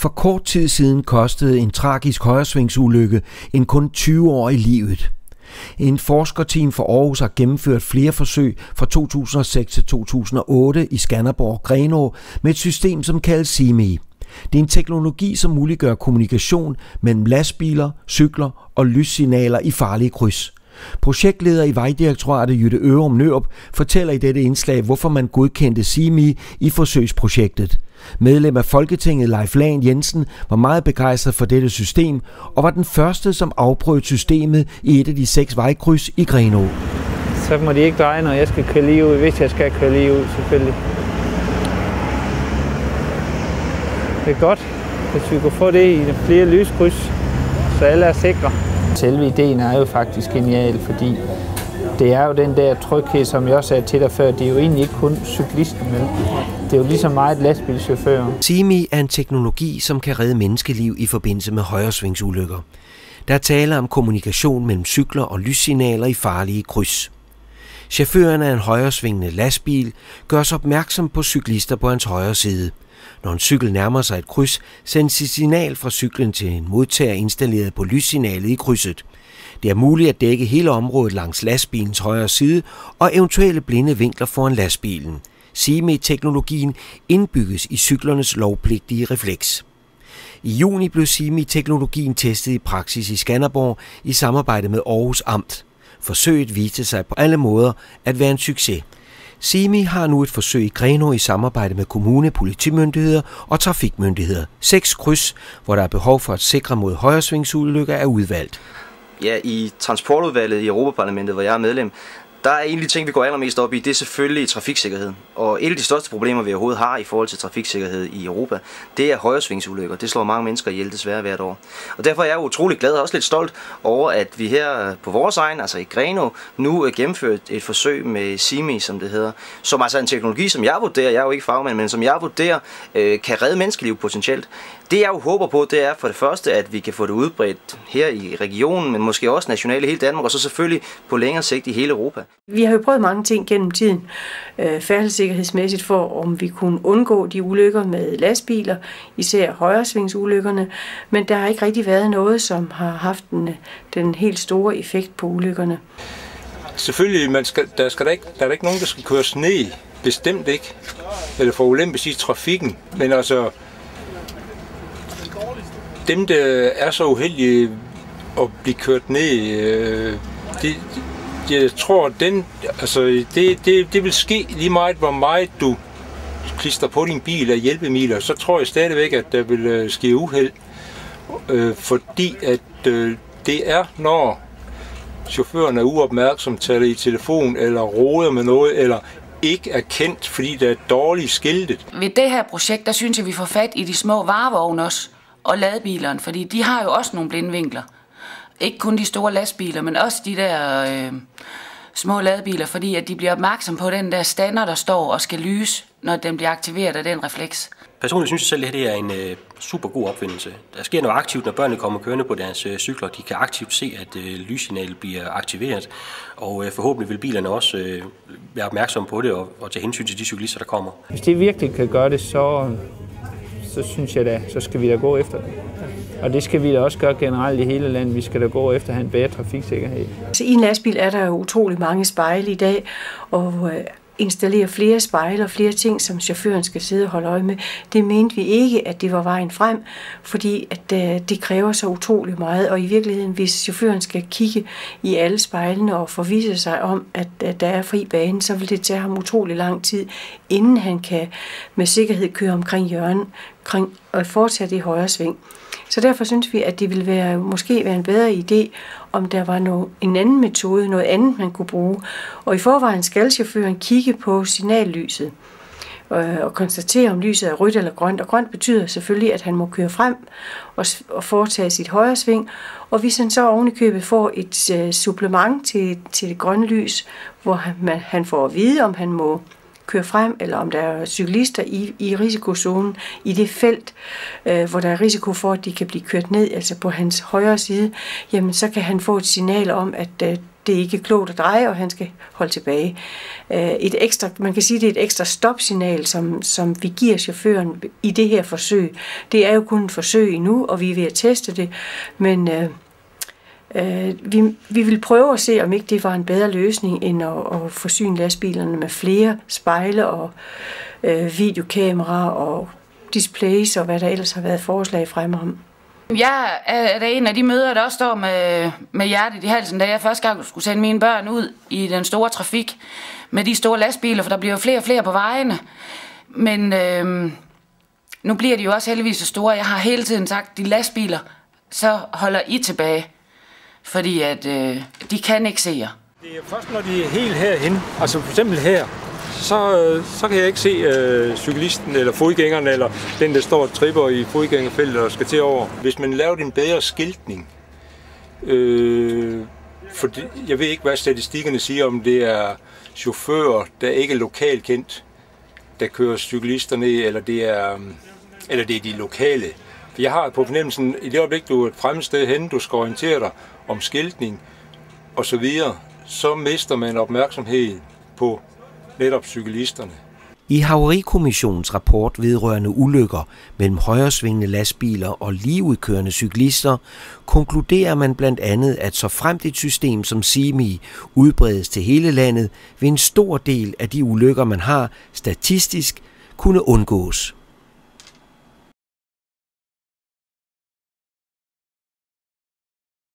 For kort tid siden kostede en tragisk højresvingsulykke en kun 20-årig livet. En forskerteam fra Aarhus har gennemført flere forsøg fra 2006 til 2008 i Skanderborg og Grenaa med et system, som kaldes SIMI. Det er en teknologi, som muliggør kommunikation mellem lastbiler, cykler og lyssignaler i farlige kryds. Projektleder i Vejdirektoratet Jytte Ørum Nørup fortæller i dette indslag, hvorfor man godkendte SIMI i forsøgsprojektet. Medlem af Folketinget Leif Lahn Jensen var meget begejstret for dette system og var den første, som afprøvede systemet i et af de 6 vejkryds i Grenaa. Så må de ikke dreje, når jeg skal køre lige ud, hvis jeg skal køre lige ud selvfølgelig. Det er godt, hvis vi kunne få det i flere lyskryds, så alle er sikre. Selve ideen er jo faktisk genial, fordi det er jo den der tryghed, som jeg også sagde til dig før. Det er jo egentlig ikke kun cyklisten, men det er jo lige så meget lastbilchauffører. SIMI er en teknologi, som kan redde menneskeliv i forbindelse med højresvingsulykker. Der er tale om kommunikation mellem cykler og lyssignaler i farlige kryds. Chaufføren af en højresvingende lastbil gørs opmærksom på cyklister på hans højre side. Når en cykel nærmer sig et kryds, sendes et signal fra cyklen til en modtager installeret på lyssignalet i krydset. Det er muligt at dække hele området langs lastbilens højre side og eventuelle blinde vinkler foran lastbilen. SIMI-teknologien indbygges i cyklernes lovpligtige refleks. I juni blev SIMI-teknologien testet i praksis i Skanderborg i samarbejde med Aarhus Amt. Forsøget viste sig på alle måder at være en succes. SIMI har nu et forsøg i Grenaa i samarbejde med kommune, politimyndigheder og trafikmyndigheder. 6 kryds, hvor der er behov for at sikre mod højresvingsulykker, er udvalgt. Ja, i transportudvalget i Europaparlamentet, hvor jeg er medlem, der er en af de ting, vi går allermest op i, det er selvfølgelig trafiksikkerheden. Og et af de største problemer, vi overhovedet har i forhold til trafiksikkerhed i Europa, det er højresvingsulykker. Det slår mange mennesker ihjel desværre hvert år. Og derfor er jeg utrolig glad og også lidt stolt over, at vi her på vores egen, altså i Grenaa, nu gennemført et forsøg med SIMI, som det hedder. Som altså en teknologi, som jeg vurderer, jeg er jo ikke fagmand, men som jeg vurderer, kan redde menneskeliv potentielt. Det jeg jo håber på, det er for det første, at vi kan få det udbredt her i regionen, men måske også nationalt i hele Danmark, og så selvfølgelig på længere sigt i hele Europa. Vi har jo prøvet mange ting gennem tiden, færdselssikkerhedsmæssigt, for om vi kunne undgå de ulykker med lastbiler, især højresvingsulykkerne, men der har ikke rigtig været noget, som har haft den helt store effekt på ulykkerne. Selvfølgelig, der er ikke nogen, der skal køres ned, bestemt ikke, eller forulempes i trafikken, men altså dem, der er så uheldige at blive kørt ned, jeg tror, det vil ske lige meget, hvor meget du klister på din bil af hjælpemidler, så tror jeg stadigvæk, at der vil ske uheld, fordi at det er, når chaufføren er uopmærksom, taler i telefon eller roder med noget, eller ikke er kendt, fordi der er dårligt skiltet. Ved det her projekt, der synes jeg, vi får fat i de små varevogne også, og ladebilerne, fordi de har jo også nogle blindvinkler. Ikke kun de store lastbiler, men også de der små ladebiler, fordi at de bliver opmærksom på den der stander, der står og skal lyse, når den bliver aktiveret af den refleks. Personligt synes jeg selv, at det er en super god opfindelse. Der sker noget aktivt, når børnene kommer kørende på deres cykler. De kan aktivt se, at lyssignalet bliver aktiveret, og forhåbentlig vil bilerne også være opmærksomme på det og tage hensyn til de cyklister, der kommer. Hvis de virkelig kan gøre det, så synes jeg da, så skal vi da gå efter det. Og det skal vi da også gøre generelt i hele landet. Vi skal da gå efter at have en bedre trafiksikkerhed. Så i en lastbil er der jo utrolig mange spejle i dag, og installere flere spejle og flere ting, som chaufføren skal sidde og holde øje med. Det mente vi ikke, at det var vejen frem, fordi at det kræver så utrolig meget. Og i virkeligheden, hvis chaufføren skal kigge i alle spejlene og forvisse sig om, at der er fri bane, så vil det tage ham utrolig lang tid, inden han kan med sikkerhed køre omkring hjørnet og fortsætte i højre sving. Så derfor synes vi, at det ville måske være en bedre idé, om der var en anden metode, noget andet, man kunne bruge. Og i forvejen skal chaufføren kigge på signallyset og konstatere, om lyset er rødt eller grønt. Og grønt betyder selvfølgelig, at han må køre frem og foretage sit højre sving. Og hvis han så ovenikøbet får et supplement til det grønne lys, hvor han får at vide, om han må køre frem, eller om der er cyklister i risikozonen i det felt, hvor der er risiko for, at de kan blive kørt ned, altså på hans højre side, jamen så kan han få et signal om, at det er ikke klogt at dreje, og han skal holde tilbage. Man kan sige, det er et ekstra stopsignal, som vi giver chaufføren i det her forsøg. Det er jo kun et forsøg endnu, og vi er ved at teste det, men vi vil prøve at se, om ikke det var en bedre løsning, end at forsyne lastbilerne med flere spejle og videokameraer og displays og hvad der ellers har været forslag frem om. Jeg er da en af de mødre, der også står med hjertet i halsen, da jeg første gang skulle sende mine børn ud i den store trafik med de store lastbiler, for der bliver jo flere og flere på vejene. Men nu bliver de jo også heldigvis så store. Jeg har hele tiden sagt, de lastbiler, så holder I tilbage, fordi at de kan ikke se jer. Det er først, når de er helt herhen, altså for eksempel her, så kan jeg ikke se cyklisten eller fodgængeren eller den, der står og tripper i fodgængerfeltet og skal til over. Hvis man laver en bedre skiltning, for jeg ved ikke, hvad statistikkerne siger, om det er chauffører, der ikke er lokalt kendt, der kører cyklister ned, eller det er de lokale. For jeg har på fornemmelsen, i det øjeblik, du er et fremmed sted hen, du skal orientere dig om skiltning osv., så mister man opmærksomhed på netop cyklisterne. I Havarikommissionens rapport vedrørende ulykker mellem højresvingende lastbiler og ligeudkørende cyklister konkluderer man blandt andet, at såfremt et system som SIMI udbredes til hele landet, vil en stor del af de ulykker, man har statistisk, kunne undgås.